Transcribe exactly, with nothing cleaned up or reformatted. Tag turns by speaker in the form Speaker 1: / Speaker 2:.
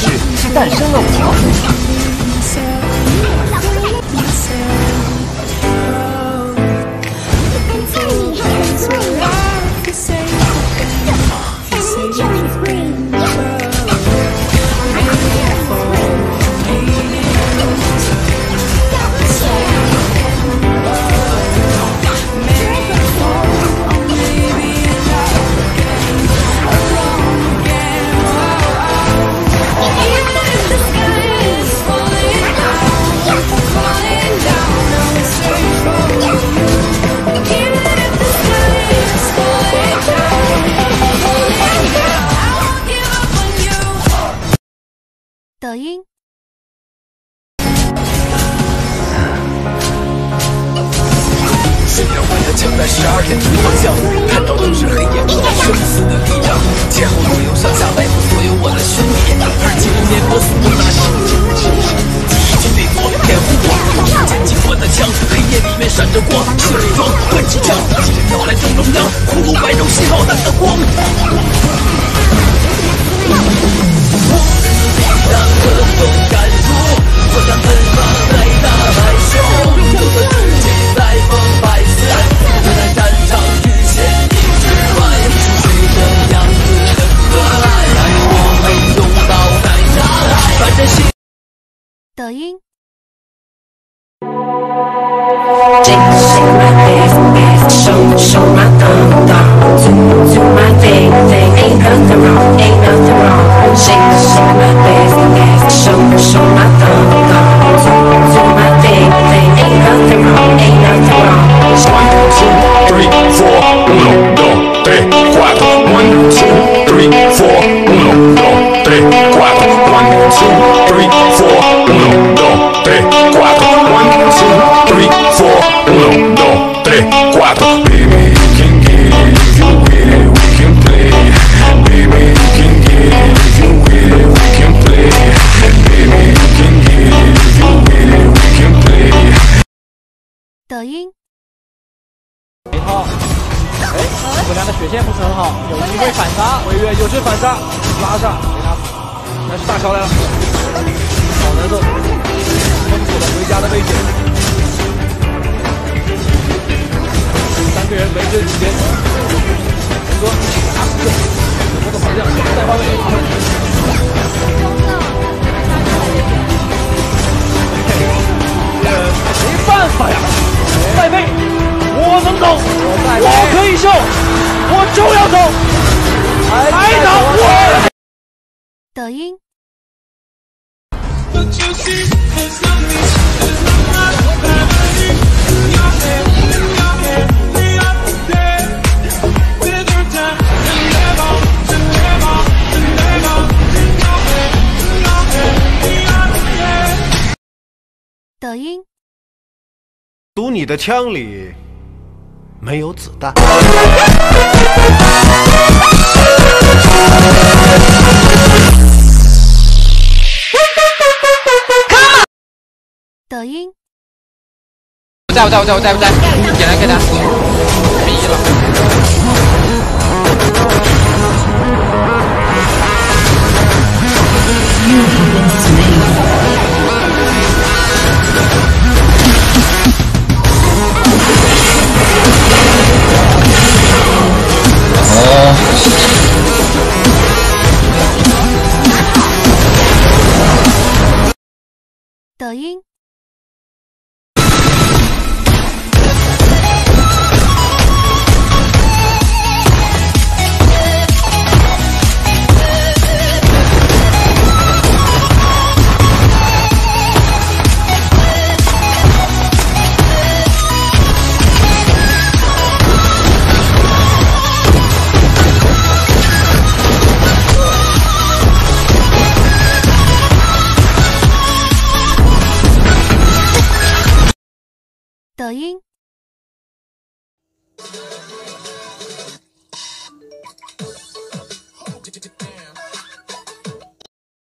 Speaker 1: 事诞生了我。
Speaker 2: 抖音。
Speaker 3: 虽然我的枪在十二点图方向，看到都是黑夜，不带生死的力量。前后左右上下摆布所有我的兄弟，而今年我死不拿手。第一军对我掩护我，捡起我的枪，黑夜里面闪着光，射一装换支枪，敌人要来正中央，葫芦白肉信号弹的光。 让各种感触，我将奔放在大海中，这个世界在风摆肆，我在战场与千里之外，是这样子的可爱，带我们拥抱在大海，反正心。
Speaker 2: 抖音。
Speaker 4: Show, show my thumb, thumb, do, do my thing, thing. Ain't nothing wrong, ain't nothing wrong. Shake, shake my ass, ass. Show, show my thumb, thumb, do, do my thing, thing. Ain't nothing wrong, ain't nothing wrong.
Speaker 5: One, two, three, four. Uno, dos, tres, cuatro. One, two, three, four. Uno, dos, tres, cuatro. One, two, three, four. Uno, dos, tres, cuatro. One, two, three, four. Uno, dos, tres, cuatro. Baby, you can get it if you with it, we can play. Baby, you can get it if you with it, we can play. Baby, you can get it if you with it, we can play.
Speaker 2: 抖音。
Speaker 1: 一号，哎，不良的血线不是很好，有机会反杀，伟远有机会反杀，拉上没拿死，但是大乔来了，好难受，封锁了回家的位置。 三个人围着几边，龙哥打死这，我的方向再换位，没办法呀，再背，我能走，我可以秀，我就要走，来打我！
Speaker 2: 抖音。 抖音，
Speaker 6: 赌你的枪里没有子弹。
Speaker 2: 抖音，
Speaker 7: 我在我在我在我在我在，点来给他，没意了。
Speaker 2: 抖音。抖音。